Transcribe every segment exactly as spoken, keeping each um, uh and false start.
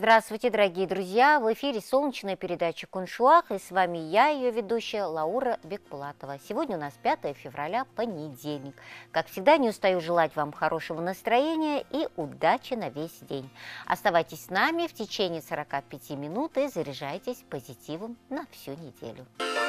Здравствуйте, дорогие друзья! В эфире солнечная передача «Куншуах», и с вами я, ее ведущая Лаура Бекбулатова. Сегодня у нас пятое февраля, понедельник. Как всегда, не устаю желать вам хорошего настроения и удачи на весь день. Оставайтесь с нами в течение сорока пяти минут и заряжайтесь позитивом на всю неделю.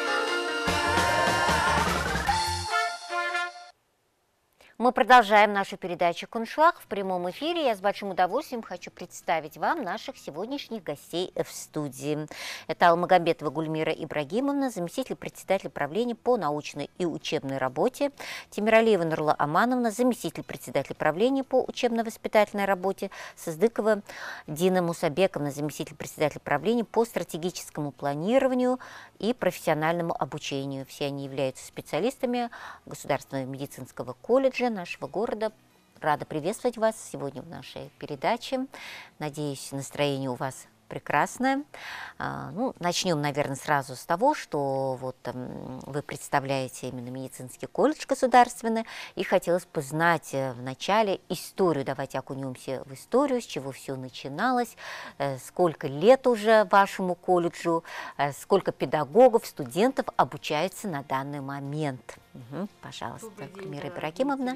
Мы продолжаем нашу передачу «Куншуах» в прямом эфире. Я с большим удовольствием хочу представить вам наших сегодняшних гостей в студии. Это Алмагамбетова Гульмира Ибрагимовна, заместитель председателя правления по научной и учебной работе, Темиралиева Нурла Амановна, заместитель председателя правления по учебно-воспитательной работе, Сыздыкова Дина Мусабековна, заместитель председателя правления по стратегическому планированию и профессиональному обучению. Все они являются специалистами Государственного медицинского колледжа нашего города. Рада приветствовать вас сегодня в нашей передаче. Надеюсь, настроение у вас прекрасное. А, ну, начнем, наверное, сразу с того, что вот um, вы представляете именно медицинский колледж государственный, и хотелось бы знать в начале историю. Давайте окунемся в историю, с чего все начиналось, э, сколько лет уже вашему колледжу, э, сколько педагогов, студентов обучается на данный момент. Угу, пожалуйста, Гульмира Ибрагимовна.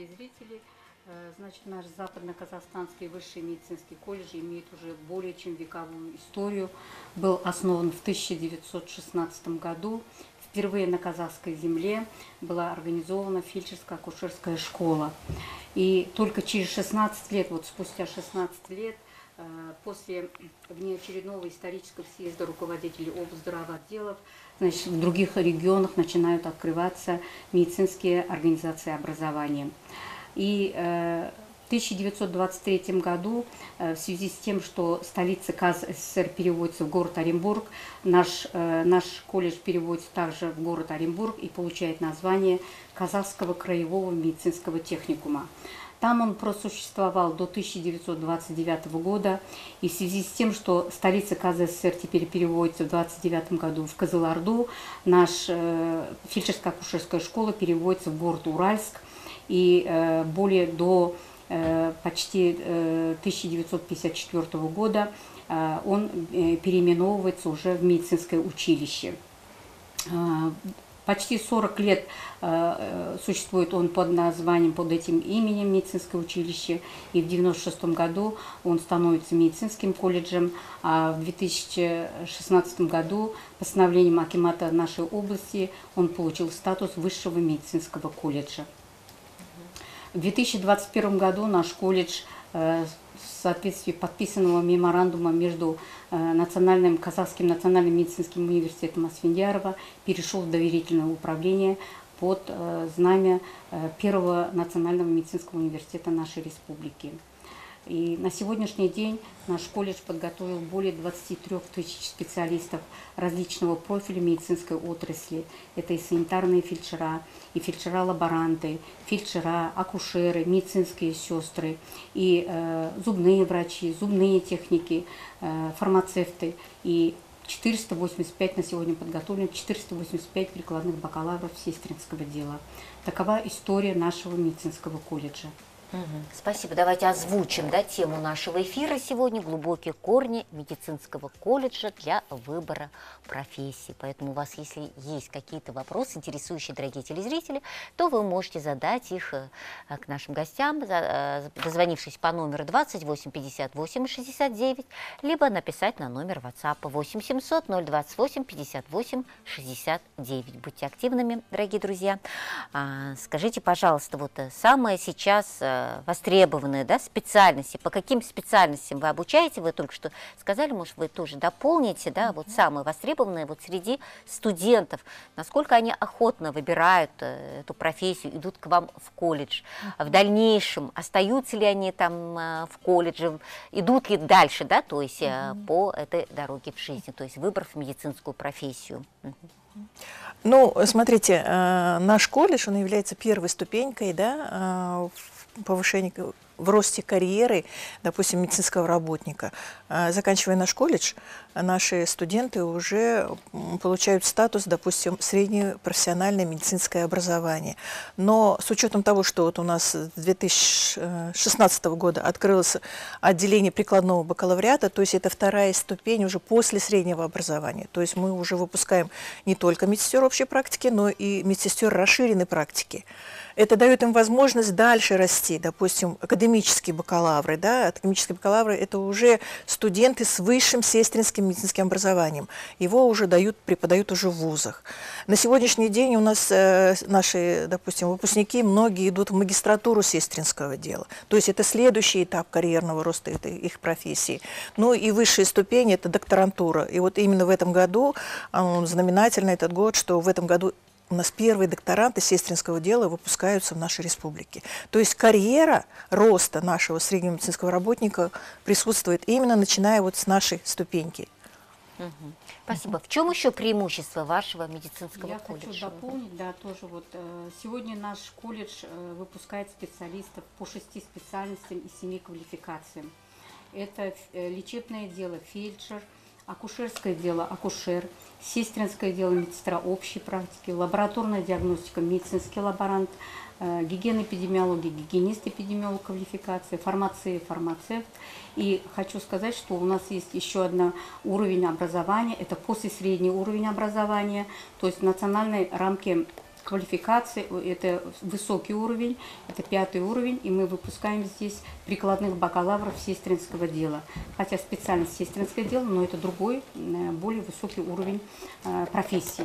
Значит, наш западно-казахстанский высший медицинский колледж имеет уже более чем вековую историю. Был основан в тысяча девятьсот шестнадцатом году. Впервые на казахской земле была организована фельдшерско-акушерская школа. И только через шестнадцать лет, вот спустя шестнадцать лет, после внеочередного исторического съезда руководителей облздравотделов, значит, в других регионах начинают открываться медицинские организации образования. И э, в тысяча девятьсот двадцать третьем году, э, в связи с тем, что столица КазССР переводится в город Оренбург, наш, э, наш колледж переводится также в город Оренбург и получает название Казахского краевого медицинского техникума. Там он просуществовал до тысяча девятьсот двадцать девятого года, и в связи с тем, что столица КазССР теперь переводится в двадцать девятом году в Кызылорду, наша э, фельдшерско-акушерская школа переводится в город Уральск, и э, более до э, почти э, тысяча девятьсот пятьдесят четвёртого года э, он э, переименовывается уже в медицинское училище. Э, почти сорок лет э, существует он под названием, под этим именем медицинское училище, и в девяносто шестом году он становится медицинским колледжем, а в две тысячи шестнадцатом году постановлением акимата нашей области он получил статус высшего медицинского колледжа. В две тысячи двадцать первом году наш колледж э, в соответствии подписанного меморандума между э, национальным, Казахским национальным медицинским университетом Асфендиярова перешел в доверительное управление под э, знамя э, первого национального медицинского университета нашей республики. И на сегодняшний день наш колледж подготовил более двадцати трёх тысяч специалистов различного профиля медицинской отрасли. Это и санитарные фельдшера, и фельдшера-лаборанты, фельдшера, акушеры, медицинские сестры, и э, зубные врачи, зубные техники, э, фармацевты. И четыреста восемьдесят пять на сегодня подготовлено, четыреста восемьдесят пять прикладных бакалавров сестринского дела. Такова история нашего медицинского колледжа. Угу. Спасибо. Давайте озвучим, да, тему нашего эфира сегодня: глубокие корни медицинского колледжа для выбора профессии. Поэтому у вас, если есть какие-то вопросы, интересующие, дорогие телезрители, то вы можете задать их к нашим гостям, дозвонившись по номеру двадцать восемь пятьдесят восемь шестьдесят девять, либо написать на номер WhatsApp восемь семьсот ноль двадцать восемь пятьдесят восемь шестьдесят девять. Будьте активными, дорогие друзья. Скажите, пожалуйста, вот самое сейчас востребованные, да, специальности, по каким специальностям вы обучаете, вы только что сказали, может, вы тоже дополните, да, вот самые востребованные вот среди студентов, насколько они охотно выбирают эту профессию, идут к вам в колледж, в дальнейшем остаются ли они там в колледже, идут ли дальше, да, то есть по этой дороге в жизни, то есть выбрав медицинскую профессию. Ну, смотрите, наш колледж, он является первой ступенькой, да, в повышении в росте карьеры, допустим, медицинского работника. Заканчивая наш колледж, наши студенты уже получают статус, допустим, среднее профессиональное медицинское образование. Но с учетом того, что вот у нас с две тысячи шестнадцатого года открылось отделение прикладного бакалавриата, то есть это вторая ступень уже после среднего образования. То есть мы уже выпускаем не только медсестер общей практики, но и медсестер расширенной практики. Это дает им возможность дальше расти. Допустим, академические бакалавры. Да? Академические бакалавры – это уже студенты с высшим сестринским медицинским образованием. Его уже дают, преподают уже в вузах. На сегодняшний день у нас э, наши, допустим, выпускники, многие идут в магистратуру сестринского дела. То есть это следующий этап карьерного роста этой, их профессии. Ну и высшая ступень – это докторантура. И вот именно в этом году, он знаменательный этот год, что в этом году у нас первые докторанты сестринского дела выпускаются в нашей республике. То есть карьера роста нашего среднего медицинского работника присутствует именно начиная вот с нашей ступеньки. Угу. Спасибо. В чем еще преимущество вашего медицинского Я колледжа? хочу дополнить, да, тоже вот сегодня наш колледж выпускает специалистов по шести специальностям и семи квалификациям. Это лечебное дело, фельдшер, акушерское дело, акушер, сестринское дело, медсестра общей практики, лабораторная диагностика, медицинский лаборант, э, гигиена-эпидемиология, гигиенист-эпидемиолог квалификация, фармация, фармацевт. И хочу сказать, что у нас есть еще один уровень образования, это послесредний уровень образования, то есть в национальной рамке квалификации, это высокий уровень, это пятый уровень, и мы выпускаем здесь прикладных бакалавров сестринского дела. Хотя специальность сестринское дело, но это другой, более высокий уровень э, профессии.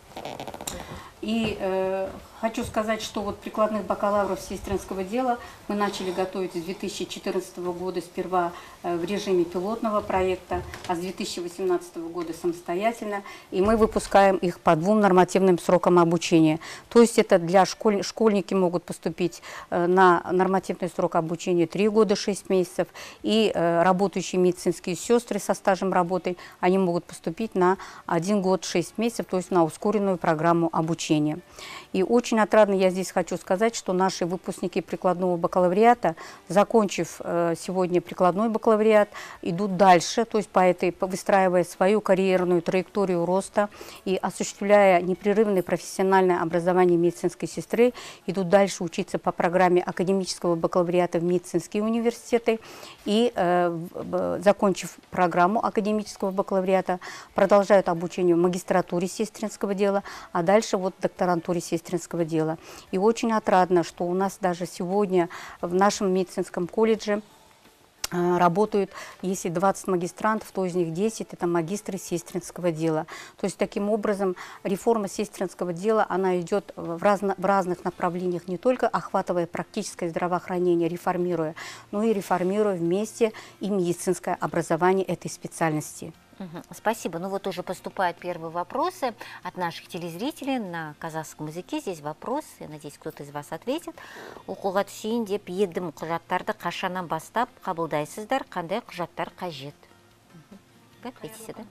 И э, хочу сказать, что вот прикладных бакалавров сестринского дела мы начали готовить с две тысячи четырнадцатого года сперва э, в режиме пилотного проекта, а с две тысячи восемнадцатого года самостоятельно. И мы выпускаем их по двум нормативным срокам обучения. То есть это для школь... школьники могут поступить э, на нормативный срок обучения три года шесть месяцев, и э, работающие медицинские сестры со стажем работы, они могут поступить на один год шесть месяцев, то есть на ускоренную программу обучения. И очень отрадно я здесь хочу сказать, что наши выпускники прикладного бакалавриата, закончив э, сегодня прикладной бакалавриат, идут дальше, то есть по этой, выстраивая свою карьерную траекторию роста и осуществляя непрерывное профессиональное образование медицинской сестры, идут дальше учиться по программе академического бакалавриата в медицинские университеты и, э, закончив программу академического бакалавриата, продолжают обучение в магистратуре сестринского дела, а дальше вот в докторантуре сестринского дела. И очень отрадно, что у нас даже сегодня в нашем медицинском колледже работают, если двадцать магистрантов, то из них десять это магистры сестринского дела. То есть таким образом реформа сестринского дела, она идет в, разно, в разных направлениях, не только охватывая практическое здравоохранение, реформируя, но и реформируя вместе и медицинское образование этой специальности. Угу. Спасибо. Ну вот уже поступают первые вопросы от наших телезрителей на казахском языке. Здесь вопрос, я надеюсь, кто-то из вас ответит. Оқуға түсейін деп едім, құжаттарды қашаннан бастап қабылдайсыздар, қандай құжаттар қажет? Как ответите, да?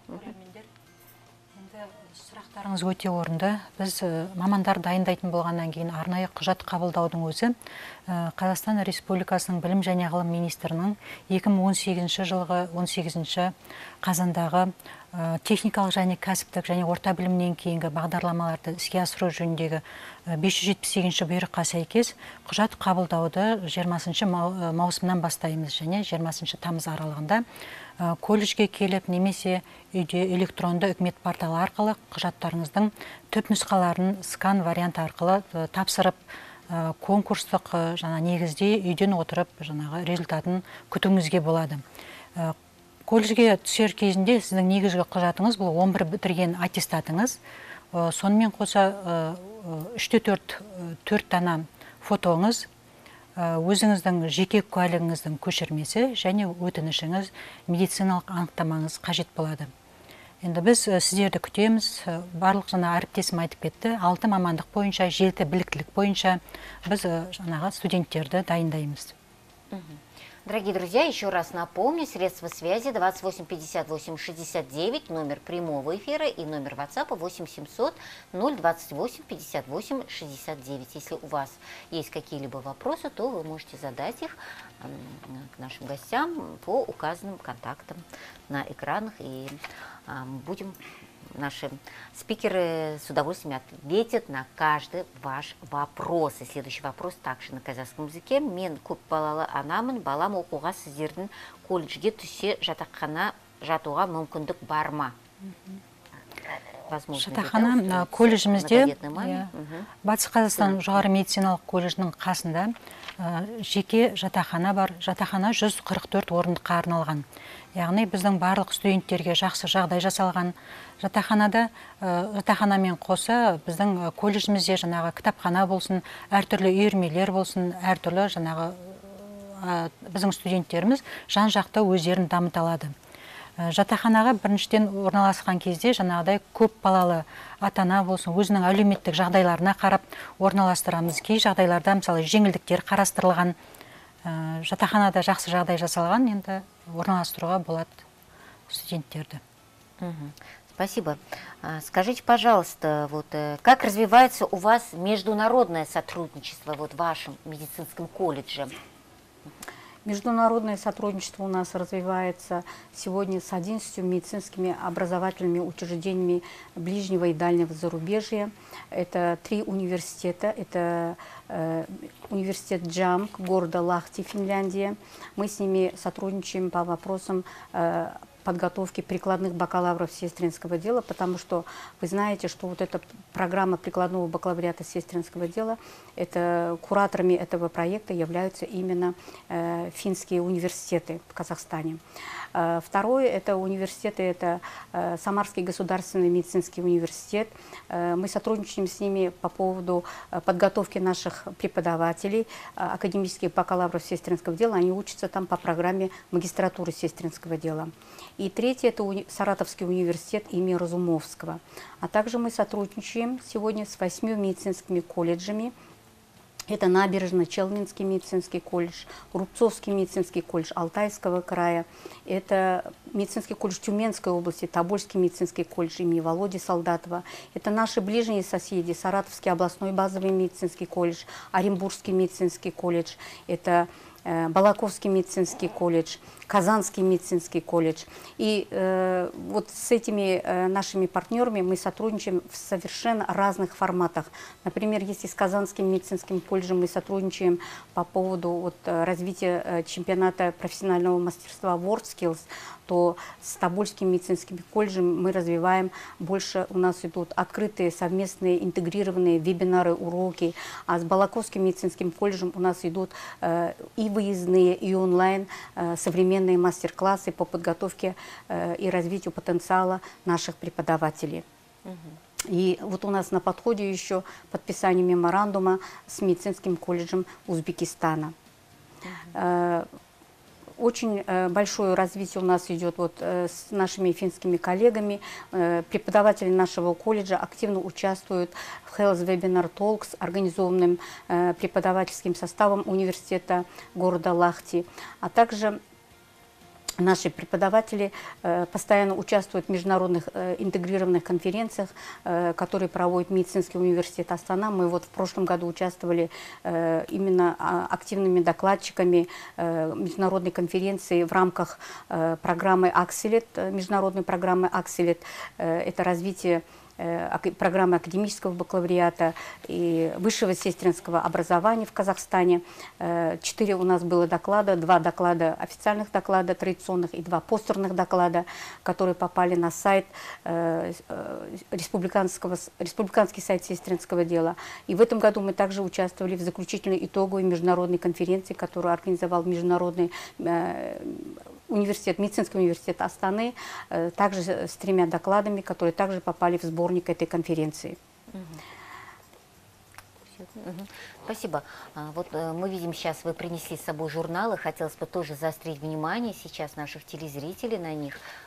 Сұрақтарыңыз өте орынды. Біз мамандар дайындайтын болғаннан кейін арнайы құжат қабылдаудың өзі Қазақстан Республикасының білім және ғылым министрінің екі мың он сегізінші жылғы он сегізінші қазандағы техникалық және кәсіптік және орта білімнен кейінгі бағдарламаларды іске асыру жөніндегі бес жүз жетпіс сегізінші бұйрыққа сәйкес құжат қабылдауды жиырмасыншы маусымнан бастаймыз және жиырмасыншы тамыз аралығында колледжге келіп немесе үйде электронды үкімет порталы арқылы құжаттарыңыздың түп нұсқаларын скан вариант арқылы тапсырып конкурстық жаңа негізде үйден отырып жаңағы результатын күтуіңізге болады. Колледжге түсер кезінде сіздің негізгі құжатыңыз бұл он бір бітірген аттестатыңыз. Сонымен қоса үште төрт төрт дана фотоңыз, өзіңіздің жеке куәлігіңіздің көшірмесі және өтінішіңіз, медициналық анықтамаңыз қажет болады. Енді біз сіздерді күтеміз. Барлық жаңа әріптесім айтып кетті. Алты мамандық бойынша, жеті біліктілік бойынша біз жаңағы студенттерді дайындаймыз. Дорогие друзья, еще раз напомню, средства связи двадцать восемь пятьдесят восемь шестьдесят девять, номер прямого эфира и номер WhatsApp восемь семьсот ноль двадцать восемь пятьдесят восемь шестьдесят девять. Если у вас есть какие-либо вопросы, то вы можете задать их к нашим гостям по указанным контактам на экранах, и будем... Наши спикеры с удовольствием ответят на каждый ваш вопрос. И следующий вопрос также на казахском языке. Мен көп балалы анамын, балам оқуға сіздердің колледжге түсе жатақхана жатуға мүмкіндік бар ма? Жатақхана колледжімізде, Батыс Қазақстан жоғары медициналық колледжінің қасында жеке жатақхана бар. Жатақхана жүз қырық төрт орындыққа арналған. Яғни біздің барлық студенттерге жақсы жағдай жасалған. Жатақханада, жатақханамен қоса біздің колледжімізде жаңағы кітапхана болсын, әртүрлі үйірмелер болсын, әртүрлі жаңағы біздің студенттеріміз жан жақты өздерін дамыта алады. Жатақханаға біріншіден орналасқан кезде жаңағыдай көп балалы ата-ана болсын, өзінің әлеуметтік жағдайларына қарап орналастырамыз. Кей жағдайларда мысалы жеңілдіктер қарастырылған, жатақханада жақсы жағдай жасалған, енді орналастыруға болады студенттерді. Спасибо. Скажите, пожалуйста, вот, как развивается у вас международное сотрудничество вот, в вашем медицинском колледже? Международное сотрудничество у нас развивается сегодня с одиннадцатью медицинскими образовательными учреждениями ближнего и дальнего зарубежья. Это три университета. Это э, университет Джамк города Лахти, Финляндия. Мы с ними сотрудничаем по вопросам э, подготовки прикладных бакалавров сестринского дела, потому что вы знаете, что вот эта программа прикладного бакалавриата сестринского дела, это, кураторами этого проекта являются именно э, финские университеты в Казахстане. Э, второе, это университеты, это э, Самарский государственный медицинский университет. Э, мы сотрудничаем с ними по поводу э, подготовки наших преподавателей, э, академических бакалавров сестринского дела. Они учатся там по программе магистратуры сестринского дела. И третье – это уни Саратовский университет имени Разумовского. А также мы сотрудничаем сегодня с восьмью медицинскими колледжами. Это Набережно-Челнинский медицинский колледж, Рубцовский медицинский колледж Алтайского края, это медицинский колледж Тюменской области, Тобольский медицинский колледж имени Володи Солдатова. Это наши ближние соседи, Саратовский областной базовый медицинский колледж, Оренбургский медицинский колледж, это Балаковский медицинский колледж, Казанский медицинский колледж. И э, вот с этими э, нашими партнерами мы сотрудничаем в совершенно разных форматах. Например, если с Казанским медицинским колледжем мы сотрудничаем по поводу вот, развития э, чемпионата профессионального мастерства WorldSkills, то с Тобольским медицинским колледжем мы развиваем больше, у нас идут открытые, совместные, интегрированные вебинары, уроки, а с Балаковским медицинским колледжем у нас идут э, и выездные, и онлайн э, современные мастер-классы по подготовке э, и развитию потенциала наших преподавателей. Угу. И вот у нас на подходе еще подписание меморандума с медицинским колледжем Узбекистана. Угу. Э, Очень э, большое развитие у нас идет вот, э, с нашими финскими коллегами. Э, преподаватели нашего колледжа активно участвуют в Health Webinar Talks, организованным э, преподавательским составом университета города Лахти. А также наши преподаватели э, постоянно участвуют в международных э, интегрированных конференциях, э, которые проводит медицинский университет Астана. Мы вот в прошлом году участвовали э, именно а, активными докладчиками э, международной конференции в рамках э, программы Акселет, международной программы Акселет. Э, это развитие программы академического бакалавриата и высшего сестринского образования в Казахстане. Четыре у нас было доклада, два доклада официальных доклада традиционных и два постерных доклада, которые попали на сайт республиканского, республиканский сайт сестринского дела. И в этом году мы также участвовали в заключительной итоговой международной конференции, которую организовал международный университет, медицинский университет Астаны, также с тремя докладами, которые также попали в сборник этой конференции. Спасибо. Вот мы видим, сейчас вы принесли с собой журналы. Хотелось бы тоже заострить внимание сейчас наших телезрителей на них.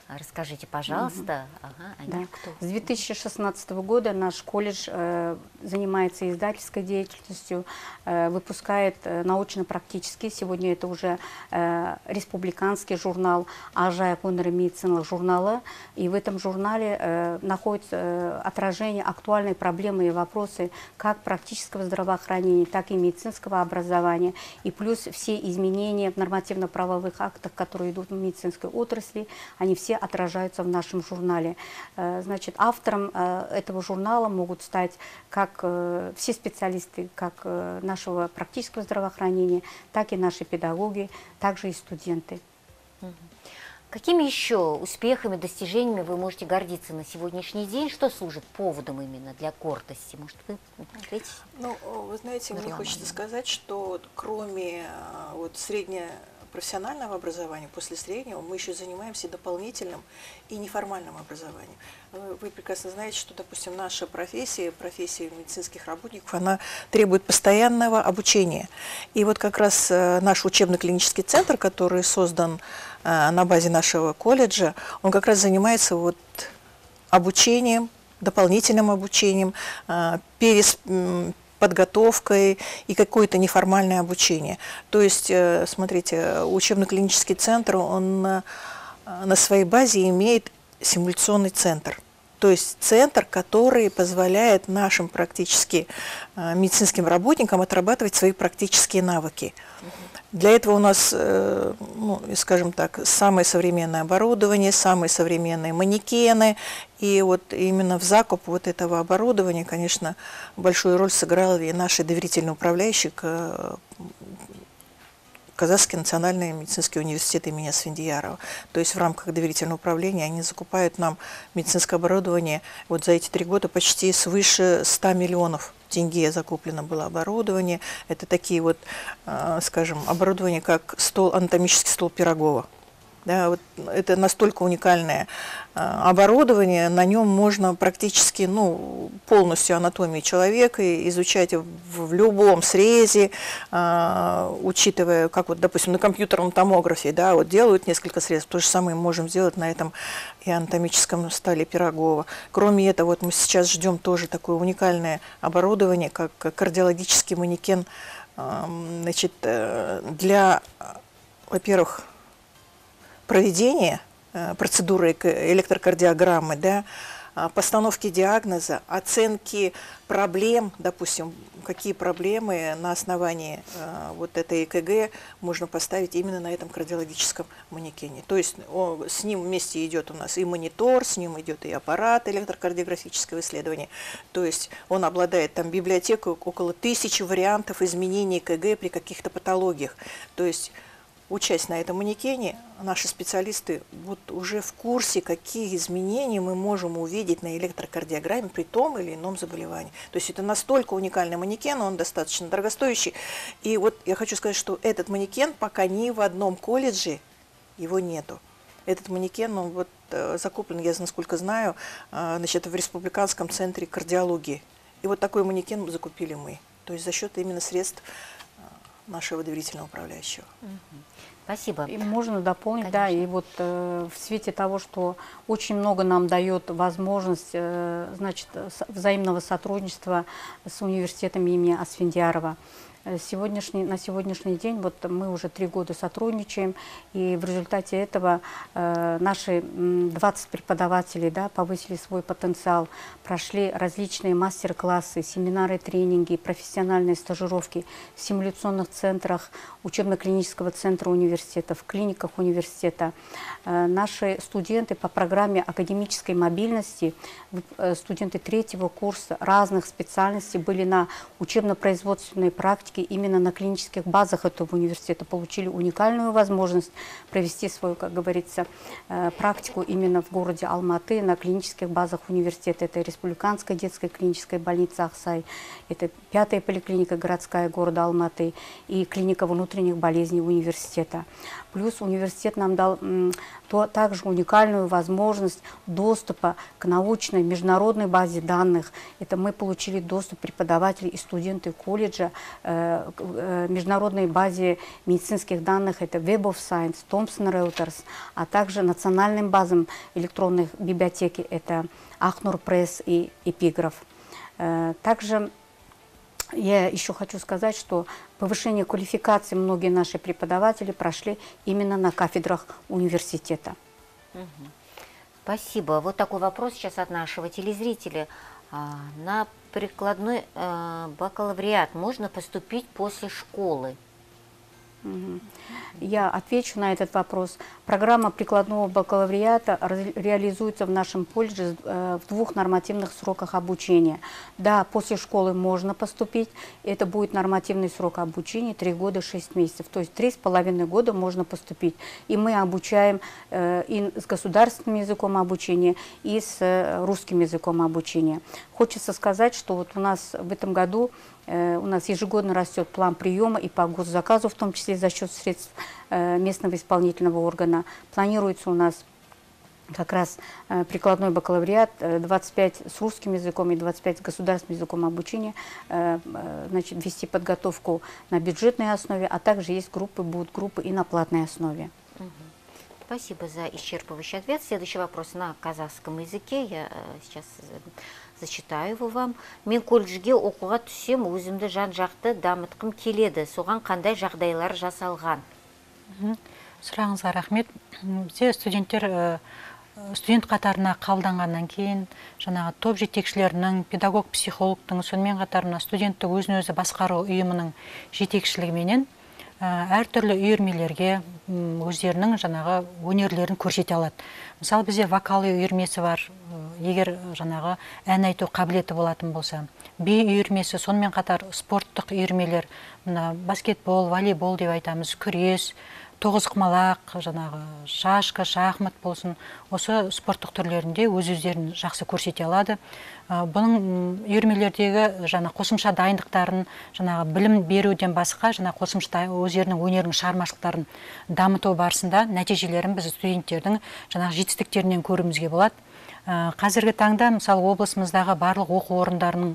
Расскажите, пожалуйста. Ага, они Да. кто? С две тысячи шестнадцатого года наш колледж э, занимается издательской деятельностью, э, выпускает э, научно-практический. Сегодня это уже э, республиканский журнал «Ажая Пунры медициналық журналы». И в этом журнале э, находится э, отражение актуальной проблемы и вопросы как практического здравоохранения, так и медицинского образования. И плюс все изменения в нормативно-правовых актах, которые идут в медицинской отрасли, они все отражаются в нашем журнале. Значит, автором этого журнала могут стать как все специалисты как нашего практического здравоохранения, так и наши педагоги, также и студенты. Какими еще успехами, достижениями вы можете гордиться на сегодняшний день? Что служит поводом именно для гордости? Может, вы ответите? Ну, вы знаете, мне хочется сказать, что кроме вот среднего профессионального образования, после среднего мы еще занимаемся дополнительным и неформальным образованием. Вы прекрасно знаете, что, допустим, наша профессия, профессия медицинских работников, она требует постоянного обучения. И вот как раз наш учебно-клинический центр, который создан на базе нашего колледжа, он как раз занимается вот обучением, дополнительным обучением, перес подготовкой и какое-то неформальное обучение. То есть, смотрите, учебно-клинический центр, он на, на своей базе имеет симуляционный центр. То есть центр, который позволяет нашим практически медицинским работникам отрабатывать свои практические навыки. Для этого у нас, ну, скажем так, самое современное оборудование, самые современные манекены. И вот именно в закуп вот этого оборудования, конечно, большую роль сыграл и наш доверительный управляющий Казахский национальный медицинский университет имени Асфендиярова. То есть в рамках доверительного управления они закупают нам медицинское оборудование. Вот за эти три года почти свыше ста миллионов тенге закуплено было оборудование. Это такие вот, скажем, оборудование, как стол, анатомический стол Пирогова. Да, вот это настолько уникальное оборудование, на нем можно практически, ну, полностью анатомию человека изучать в, в любом срезе, э, учитывая, как вот, допустим, на компьютерном томографе, да, вот делают несколько средств, то же самое мы можем сделать на этом и анатомическом столе Пирогова. Кроме этого, вот мы сейчас ждем тоже такое уникальное оборудование, как кардиологический манекен, э, значит, для, во-первых, проведение э, процедуры электрокардиограммы, да, постановки диагноза, оценки проблем, допустим, какие проблемы на основании э, вот этой ЭКГ можно поставить именно на этом кардиологическом манекене. То есть о, с ним вместе идет у нас и монитор, с ним идет и аппарат электрокардиографического исследования. То есть он обладает там библиотекой около тысячи вариантов изменений ЭКГ при каких-то патологиях. То есть учась на этом манекене, наши специалисты вот уже в курсе, какие изменения мы можем увидеть на электрокардиограмме при том или ином заболевании. То есть это настолько уникальный манекен, он достаточно дорогостоящий. И вот я хочу сказать, что этот манекен пока ни в одном колледже его нету. Этот манекен, он вот закуплен, я насколько знаю, значит, в Республиканском центре кардиологии. И вот такой манекен закупили мы. То есть за счет именно средств нашего доверительного управляющего. Спасибо. И можно дополнить, Конечно. да, и вот э, в свете того, что очень много нам дает возможность, э, значит, взаимного сотрудничества с университетом имени Асфендиярова. Сегодняшний, на сегодняшний день вот мы уже три года сотрудничаем, и в результате этого э, наши двадцать преподавателей, да, повысили свой потенциал, прошли различные мастер-классы, семинары, тренинги, профессиональные стажировки в симуляционных центрах учебно-клинического центра университета, в клиниках университета. Э, наши студенты по программе академической мобильности, э, студенты третьего курса разных специальностей были на учебно-производственной практике именно на клинических базах этого университета, получили уникальную возможность провести свою, как говорится, практику именно в городе Алматы на клинических базах университета. Это Республиканская детская клиническая больница Ахсай, это пятая поликлиника городская города Алматы и клиника внутренних болезней университета. Плюс университет нам дал м, то, также уникальную возможность доступа к научной международной базе данных. Это мы получили доступ преподавателей и студенты колледжа э, к э, международной базе медицинских данных. Это Web of Science, Thomson Reuters, а также национальным базам электронных библиотеки. Это Ахнур Пресс и Эпиграф. Э, также я еще хочу сказать, что повышение квалификации многие наши преподаватели прошли именно на кафедрах университета. Угу. Спасибо. Вот такой вопрос сейчас от нашего телезрителя. А, на прикладной а, бакалавриат можно поступить после школы? Угу. Я отвечу на этот вопрос. Программа прикладного бакалавриата реализуется в нашем колледже в двух нормативных сроках обучения. Да, после школы можно поступить. Это будет нормативный срок обучения три года шесть месяцев. То есть три с половиной года можно поступить. И мы обучаем э, и с государственным языком обучения, и с э, русским языком обучения. Хочется сказать, что вот у нас в этом году э, у нас ежегодно растет план приема и по госзаказу, в том числе за счет средств э, местного исполнительного органа. Планируется у нас как раз э, прикладной бакалавриат, э, двадцать пять с русским языком и двадцать пять с государственным языком обучения, э, э, значит, вести подготовку на бюджетной основе, а также есть группы, будут группы и на платной основе. Угу. Спасибо за исчерпывающий ответ. Следующий вопрос на казахском языке. Я э, сейчас э, зачитаю его вам. Мен колледжге оқуға түсем, өзімді жан-жақты дамытқым келеді. Соған қандай жағдайлар жасалған? Сұрағыңызға рахмет. Бізде студенттер студент қатарына қабылданғаннан кейін жаңағы топ жетекшілерінің, педагог психологтың, сонымен қатар студенттік өзін өзі басқару ұйымының жетекшілігіменен әртүрлі үйірмелерге өздерінің жаңағы өнерлерін көрсете алады. Мысалы, бізде вокал үйірмесі бар, егер жаңағы ән айту қабілеті болатын болса. Би үйірмесі, сонымен қатар спорттық үйірмелер, баскетбол, волейбол деп айтамыз, күрес, тоғызқұмалақ, жаңағы шашка, шахмат болсын, осы спорттық түрлерінде өз-өздерін жақсы көрсете алады. Бұның үйірмелердегі жаңа қосымша дайындықтарын, жаңағы білім беруден басқа, жаңа қосымша өздерінің өнерінің шығармашылықтарын дамыту барысында нәтижелерін біз студенттердің жаңағы жетістіктерінен көруімізге болады. Қазіргі таңда, мысалы, облысымыздағы барлық оқу орындарының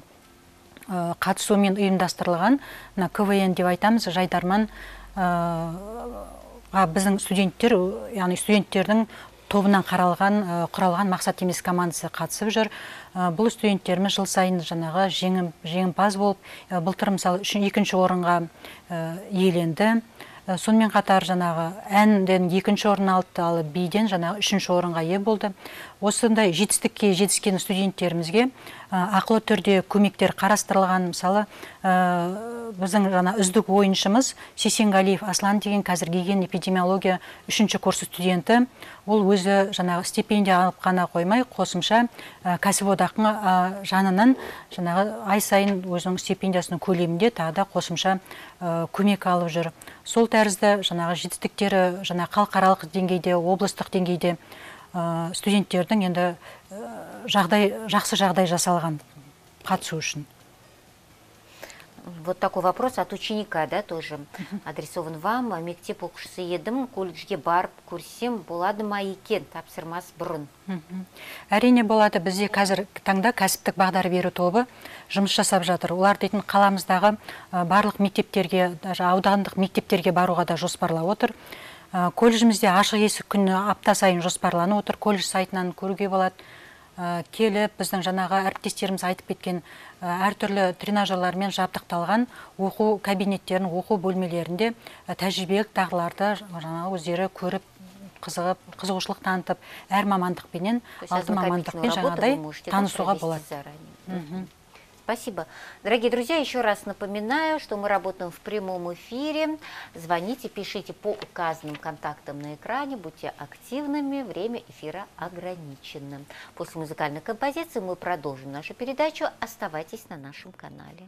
қатысуымен ұйымдастырылған КВН деп айтамыз, жайдарман біздің студенттер, яғни студенттердің тобынан қаралған, құралған мақсат емес командасы қатысып жүр. Бұл студенттеріміз жыл сайын жаңағы жеңімпаз болып, былтыр мысалы екінші орынға иеленді. Сонымен қатар жаңағы әнден екінші орын алды, ал биден жаңағы үшінші орынға ие болды. Осындай жетістікке жетіскен студенттерімізге ақылы түрде көмектер қарастырылған. Мысалы, біздің жаңа үздік ойыншымыз Сесенғалиев Аслан деген қазір ген эпидемиология үшінші курс студенті. Ол өзі жаңағы стипендия алып қана қоймай, қосымша кәсіподақтың жанынан жаңағы ай сайын өзінің стипендиясының көлемінде тағы да қосымша көмек алып жүр. Сол тәрізді жаңағы жетістіктері жаңа халықаралық деңгейде, облыстық деңгейде студенттердің енді жағдай, жақсы жағдай жасалған қатысу үшін. Вот такой вопрос от ученика, да, тоже адресован вам. Мектеп оқушысы едім, колледжге барып көрсем болады ма екен, тапсырмас бұрын? Әрине болады. Бізде қазір таңда кәсіптік бағдар беру тобы жұмыс жасап жатыр. Олар дейтін қаламыздағы барлық мектептерге, даже аудандық мектептерге баруға да жоспарлап отыр. Колледжімізде ашық есік күні апта сайын жоспарланып отыр. Колледж сайтынан көруге болады. Келіп, біздің жаңағы әріптестеріміз айтып кеткен әртүрлі тренажерлармен жабдықталған оқу кабинеттерін, оқу бөлмелерінде тәжірибелік дағдыларды жаңағы өздері көріп, қызығып, қызығушылық танытып, әр мамандықпенен, алты мамандықпен жаңағыдай танысуға болады. Спасибо. Дорогие друзья, еще раз напоминаю, что мы работаем в прямом эфире. Звоните, пишите по указанным контактам на экране, будьте активными, время эфира ограничено. После музыкальной композиции мы продолжим нашу передачу. Оставайтесь на нашем канале.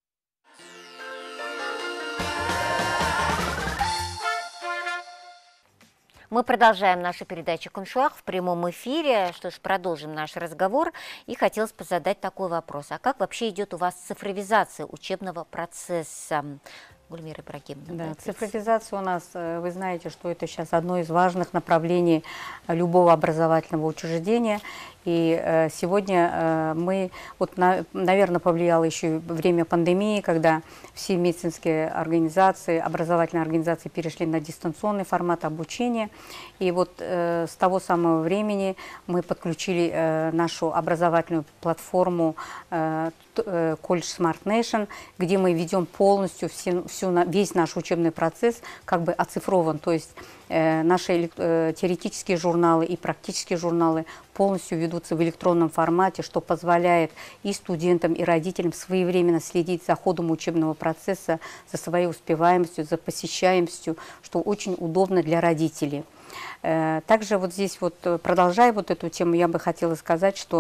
Мы продолжаем нашу передачу «Куншуах» в прямом эфире. Что ж, продолжим наш разговор. И хотелось бы задать такой вопрос. А как вообще идет у вас цифровизация учебного процесса? Гульмира Ибрагимовна. Да, цифровизация у нас, вы знаете, что это сейчас одно из важных направлений любого образовательного учреждения. И сегодня мы, вот, наверное, повлияло еще время пандемии, когда все медицинские организации, образовательные организации перешли на дистанционный формат обучения. И вот с того самого времени мы подключили нашу образовательную платформу колледж Smart Nation, где мы ведем полностью все, всю, весь наш учебный процесс как бы оцифрован. То есть э, наши э, теоретические журналы и практические журналы полностью ведутся в электронном формате, что позволяет и студентам, и родителям своевременно следить за ходом учебного процесса, за своей успеваемостью, за посещаемостью, что очень удобно для родителей. Э, также вот здесь, вот, продолжая вот эту тему, я бы хотела сказать, что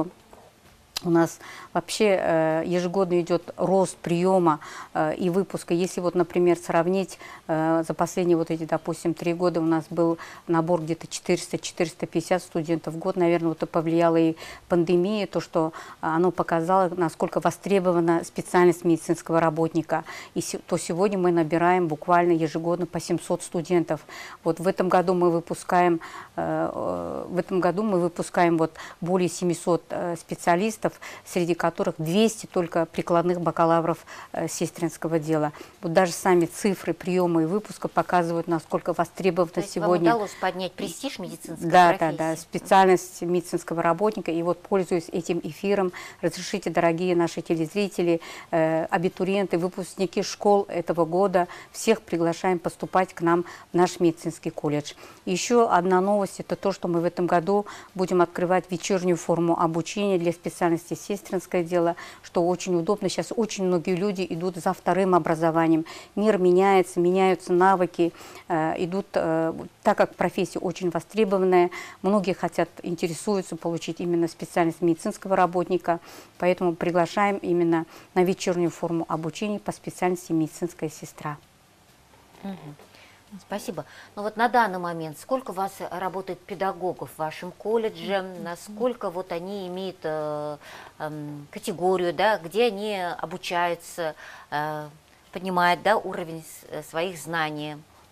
у нас вообще э, ежегодно идет рост приема э, и выпуска. Если вот, например, сравнить э, за последние вот эти, допустим, три года у нас был набор где-то четыреста — четыреста пятьдесят студентов в год. Наверное, вот это повлияла и пандемия, то, что оно показало, насколько востребована специальность медицинского работника. И то сегодня мы набираем буквально ежегодно по семьсот студентов. Вот в этом году мы выпускаем, э, в этом году мы выпускаем вот более семисот э, специалистов, среди которых двести только прикладных бакалавров э, сестринского дела. Вот даже сами цифры приема и выпуска показывают, насколько востребована То есть сегодня. Вам удалось поднять престиж медицинской да, профессии? Да, да, специальность медицинского работника. И вот, пользуясь этим эфиром, разрешите, дорогие наши телезрители, э, абитуриенты, выпускники школ этого года, всех приглашаем поступать к нам в наш медицинский колледж. Еще одна новость – это то, что мы в этом году будем открывать вечернюю форму обучения для специальности сестринское дело, что очень удобно. Сейчас очень многие люди идут за вторым образованием. Мир меняется, меняются навыки, э, идут, э, так как профессия очень востребованная, многие хотят, интересуются получить именно специальность медицинского работника, поэтому приглашаем именно на вечернюю форму обучения по специальности медицинская сестра. Угу. Спасибо. Но вот на данный момент сколько у вас работает педагогов в вашем колледже, насколько вот они имеют э, э, категорию, да, где они обучаются, э, поднимают, да, уровень своих знаний?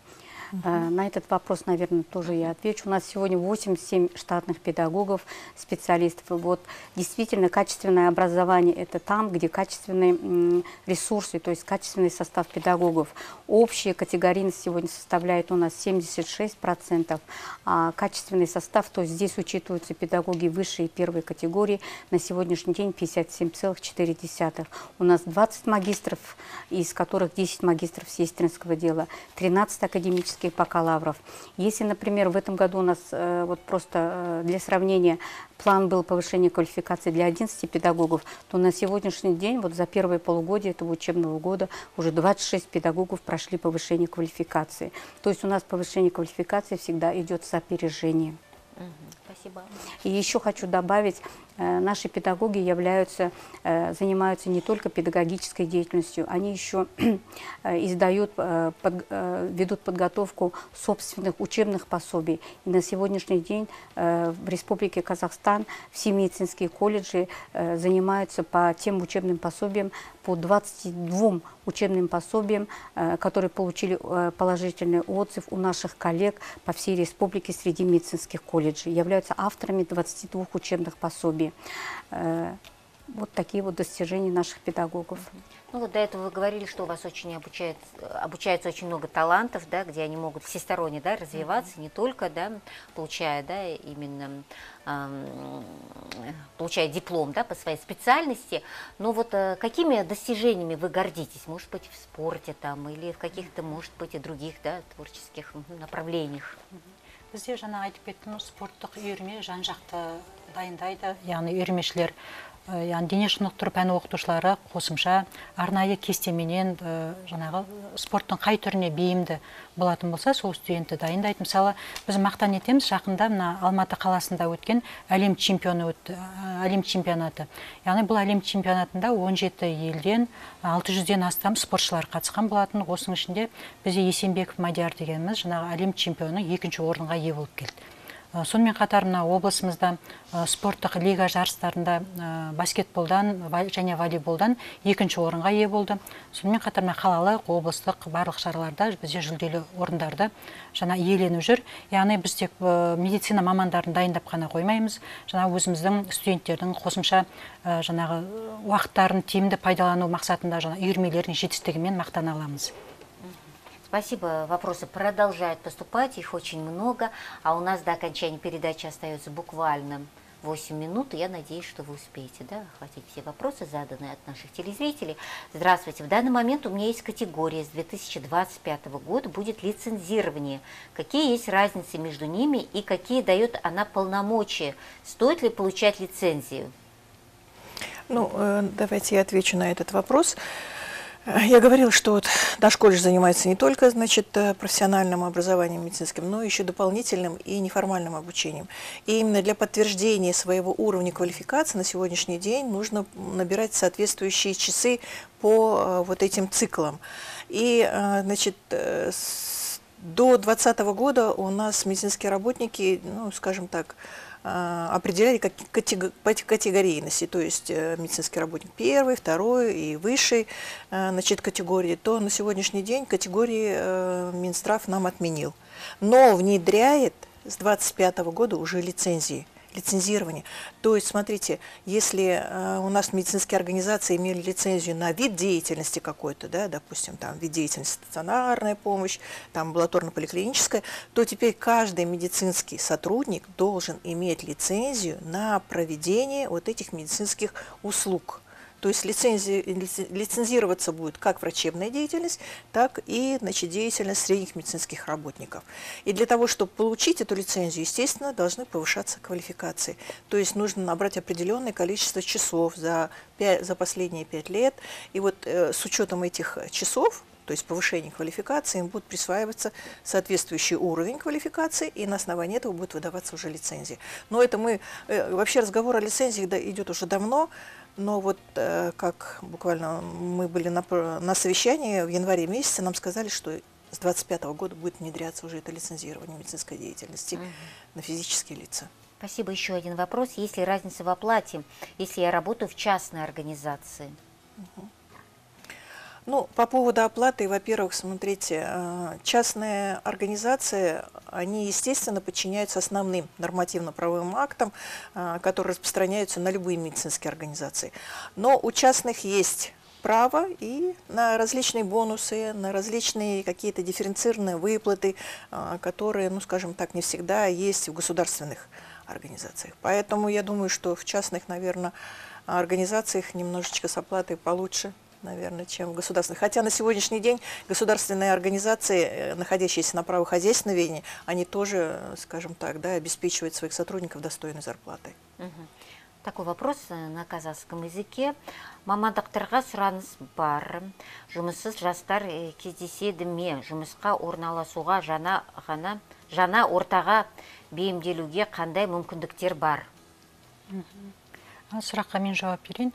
На этот вопрос, наверное, тоже я отвечу. У нас сегодня восемь-семь штатных педагогов, специалистов. Вот действительно качественное образование – это там, где качественные ресурсы, то есть качественный состав педагогов. Общая категорийность сегодня составляет у нас семьдесят шесть процентов, а качественный состав, то есть здесь учитываются педагоги высшей и первой категории, на сегодняшний день пятьдесят семь целых четыре десятых. У нас двадцать магистров, из которых десять магистров сестринского дела, тринадцать академических бакалавров. Если, например, в этом году у нас, э, вот просто э, для сравнения, план был повышения квалификации для одиннадцати педагогов, то на сегодняшний день, вот за первое полугодие этого учебного года, уже двадцать шесть педагогов прошли повышение квалификации. То есть у нас повышение квалификации всегда идет с опережением. Угу, спасибо. И еще хочу добавить, э, наши педагоги являются, э, занимаются не только педагогической деятельностью, они еще э, издают, э, под, э, ведут подготовку собственных учебных пособий. И на сегодняшний день э, в Республике Казахстан все медицинские колледжи э, занимаются по тем учебным пособиям, по двадцати двум учебным пособиям, э, которые получили э, положительный отзыв у наших коллег по всей республике среди медицинских колледжей, являются авторами двадцати двух учебных пособий. Э, вот такие вот достижения наших педагогов. Ну вот до этого вы говорили, что у вас очень обучает, обучается очень много талантов, да, где они могут всесторонне, да, развиваться, mm-hmm. не только, да, получая, да, именно эм, получая диплом, да, по своей специальности, но вот э, какими достижениями вы гордитесь? Может быть, в спорте там или в каких-то, может быть, и других, да, творческих направлениях? Бізде жаңа айтып кеттім, спорттық үйірме жан-жақты дайындайды, яғни үйірмешілер, яғни дене шынықтыру пәні оқытушылары қосымша арнайы кестеменен жаңағы спорттың қай түріне бейімді болатын болса, сол студентті дайындайды. Мысалы, біз мақтан етеміз, жақында мына Алматы қаласында өткен әлем чемпионы өтті, әлем чемпионаты. Яғни бұл әлем чемпионатында он жеті елден алты жүзден астам спортшылар қатысқан болатын. Осының ішінде бізде Есенбеков Мадияр дегеніміз жаңағы әлем чемпионы екінші орынға ие болып келді. Сонымен қатар мына облысымызда спорттық лига жарыстарында баскетболдан және волейболдан екінші орынға ие болды. Сонымен қатар мына қалалық, облыстық барлық шараларда бізде жүлделі орындарды жаңа иеленіп жүр. Яғни біз тек медицина мамандарын дайындап қана қоймаймыз, жаңа өзіміздің студенттердің қосымша жаңағы уақыттарын тиімді пайдалану мақсатында жаңа үйірмелердің жетістігімен мақтана аламыз. Спасибо. Вопросы продолжают поступать, их очень много, а у нас до окончания передачи остается буквально восемь минут, и я надеюсь, что вы успеете, да, охватить все вопросы, заданные от наших телезрителей. Здравствуйте. В данный момент у меня есть категория с две тысячи двадцать пятого года, будет лицензирование. Какие есть разницы между ними и какие дает она полномочия? Стоит ли получать лицензию? Ну, давайте я отвечу на этот вопрос. Я говорила, что вот наш колледж занимается не только, значит, профессиональным образованием медицинским, но еще дополнительным и неформальным обучением. И именно для подтверждения своего уровня квалификации на сегодняшний день нужно набирать соответствующие часы по вот этим циклам. И, значит, до двадцатого года у нас медицинские работники, ну, скажем так, определяли как категорийности, то есть медицинский работник первый, второй и высшей, значит, категории, то на сегодняшний день категории Минздрав нам отменил. Но внедряет с двадцать пятого года уже лицензии, лицензирование. То есть, смотрите, если у нас медицинские организации имели лицензию на вид деятельности какой-то, да, допустим, там вид деятельности стационарная помощь, там амбулаторно-поликлиническая, то теперь каждый медицинский сотрудник должен иметь лицензию на проведение вот этих медицинских услуг. То есть лицензи... лицензироваться будет как врачебная деятельность, так и, значит, деятельность средних медицинских работников. И для того, чтобы получить эту лицензию, естественно, должны повышаться квалификации. То есть нужно набрать определенное количество часов за, пять, за последние пять лет. И вот э, с учетом этих часов, то есть повышение квалификации, им будет присваиваться соответствующий уровень квалификации, и на основании этого будет выдаваться уже лицензия. Но это мы, э, вообще разговор о лицензиях да, идет уже давно. Но вот э, как буквально мы были на, на совещании в январе месяце, нам сказали, что с двадцать пятого года будет внедряться уже это лицензирование медицинской деятельности угу. на физические лица. Спасибо. Еще один вопрос. Есть ли разница в оплате, если я работаю в частной организации? Угу. Ну, по поводу оплаты, во-первых, смотрите, частные организации, они, естественно, подчиняются основным нормативно-правовым актам, которые распространяются на любые медицинские организации. Но у частных есть право и на различные бонусы, на различные какие-то дифференцированные выплаты, которые, ну, скажем так, не всегда есть в государственных организациях. Поэтому я думаю, что в частных, наверное, организациях немножечко с оплатой получше, наверное, чем в государственных. Хотя на сегодняшний день государственные организации, находящиеся на правохозяйственной ведении, они тоже, скажем так, да, обеспечивают своих сотрудников достойной зарплатой. Угу. Такой вопрос на казахском языке. Мамандықтарға сұраныс бар. Жұмыссыз жастар кездеседі ме? Жұмысқа орналасуға жана ғана жана ортаға бейімделуге қандай мүмкіндіктер бар? Сұраққа мен жауап берейін.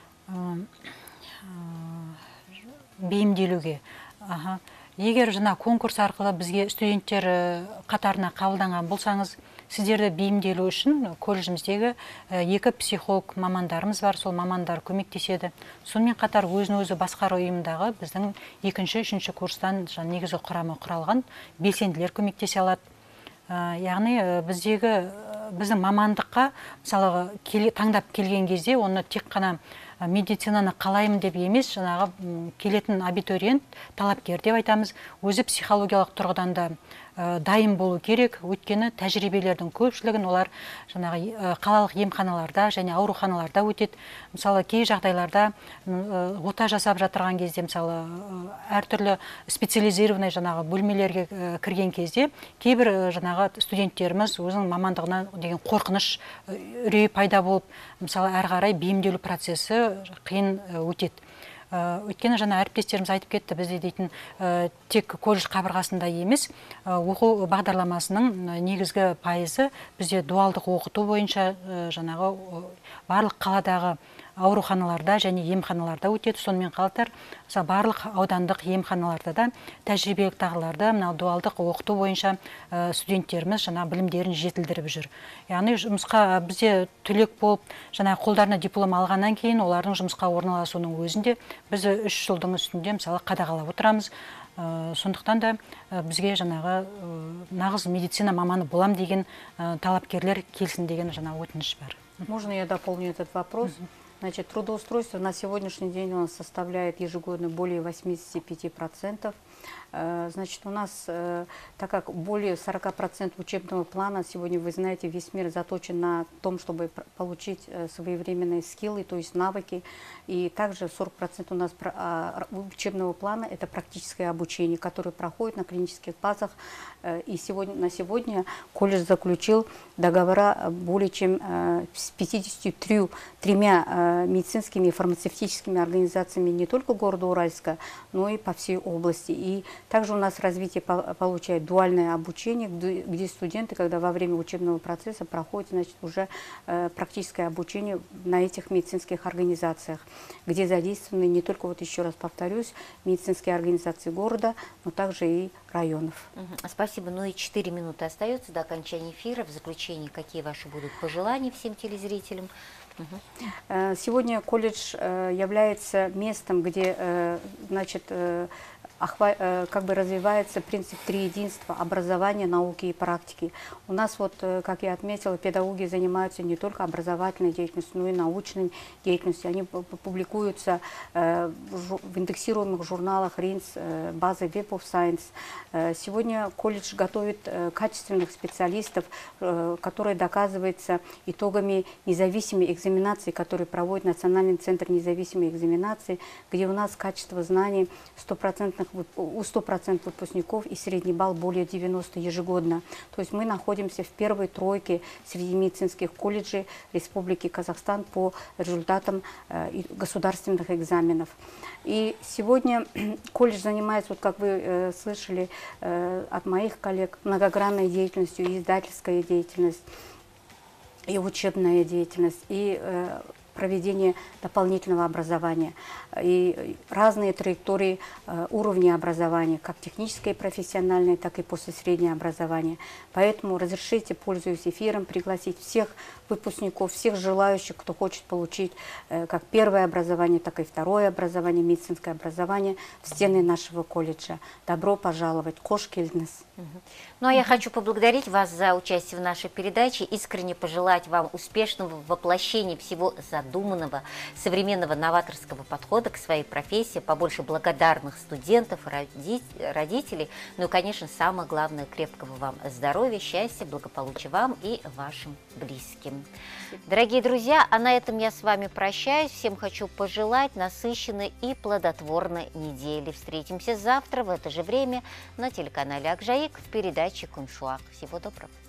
Бейімделуге. Аха. Егер жаңа конкурс арқылы бізге студенттер қатарына қабылданған болсаңыз, сіздерді бейімделу үшін колледжіміздегі екі психолог мамандарымыз бар, сол мамандар көмектеседі. Сонымен қатар өзін-өзі басқару ұйымындағы біздің екінші, үшінші курстан негізгі құрамы құралған белсенділер көмектесе алады. Яғни біздегі біздің мамандыққа мысалы таңдап келген кезде оны тек қана медицинаны қалаймын деп емес, жаңағы келетін абитуриент, талапкер деп айтамыз, өзі психологиялық тұрғыдан да дайын болу керек. Өйткені тәжірибелердің көпшілігін олар жаңағы қалалық емханаларда және ауруханаларда өтеді. Мысалы, кей жағдайларда ота жасап жатырған кезде, мысалы, әртүрлі специализированный жаңағы бөлмелерге кірген кезде, кейбір жаңағы студенттеріміз өзінің мамандығына деген қорқыныш, үрей пайда болып, мысалы, әрі қарай бейімделу процесі қиын өтеді. Өйткені жаңа әріптестеріміз айтып кетті, бізде дейтін тек колледж қабырғасында емес, оқу бағдарламасының негізгі пайызы бізде дуалдық оқыту бойынша жаңағы барлық қаладағы ауруханаларда және емханаларда өтеді. Сонымен қатар барлық аудандық емханаларда да тәжірибелік тағыларда мынау дуалдық оқыту бойынша студенттеріміз жаңа білімдерін жетілдіріп жүр. Яғни жұмысқа бізде түлек болып, жаңа қолдарына диплом алғаннан кейін олардың жұмысқа орналасуының өзінде біз үш жылдың үстінде мысалы қадағалап отырамыз. Сондықтан да бізге жаңағы нағыз медицина маманы болам деген талапкерлер келсін деген жаңа өтініш бар. Можно я дополню этот вопрос? Значит, трудоустройство на сегодняшний день у нас составляет ежегодно более восьмидесяти пяти процентов. Значит, у нас, так как более сорока процентов учебного плана, сегодня, вы знаете, весь мир заточен на том, чтобы получить своевременные скиллы, то есть навыки. И также сорок процентов у нас учебного плана – это практическое обучение, которое проходит на клинических базах. И сегодня, на сегодня колледж заключил договора более чем с пятьюдесятью тремя медицинскими и фармацевтическими организациями не только города Уральска, но и по всей области. И также у нас развитие получает дуальное обучение, где студенты, когда во время учебного процесса проходят, значит, уже практическое обучение на этих медицинских организациях, где задействованы не только, вот еще раз повторюсь, медицинские организации города, но также и районов. Спасибо. Ну и четыре минуты остается до окончания эфира. В заключении, какие ваши будут пожелания всем телезрителям? Сегодня колледж является местом, где, значит, как бы развивается принцип триединства образования, науки и практики. У нас, вот, как я отметила, педагоги занимаются не только образовательной деятельностью, но и научной деятельностью. Они публикуются в индексируемых журналах РИНС, базы Web of Science. Сегодня колледж готовит качественных специалистов, которые доказываются итогами независимой экзаменации, которые проводит Национальный центр независимой экзаменации, где у нас качество знаний стопроцентных у ста процентов выпускников и средний балл более девяноста ежегодно. То есть мы находимся в первой тройке среди медицинских колледжей Республики Казахстан по результатам э, государственных экзаменов. И сегодня колледж занимается, вот как вы э, слышали э, от моих коллег, многогранной деятельностью, и издательская деятельность, и учебная деятельность, и э, проведение дополнительного образования и разные траектории э, уровня образования, как техническое и профессиональное, так и после среднего образования. Поэтому разрешите, пользуясь эфиром, пригласить всех выпускников, всех желающих, кто хочет получить э, как первое образование, так и второе образование, медицинское образование в стены нашего колледжа. Добро пожаловать! Кош келдіңіз. Ну а я хочу поблагодарить вас за участие в нашей передаче, искренне пожелать вам успешного воплощения всего задуманного, современного новаторского подхода к своей профессии, побольше благодарных студентов, родителей, ну и, конечно, самое главное, крепкого вам здоровья, счастья, благополучия вам и вашим близким. Дорогие друзья, а на этом я с вами прощаюсь. Всем хочу пожелать насыщенной и плодотворной недели. Встретимся завтра в это же время на телеканале Акжаик в передаче «Куншуак». Всего доброго.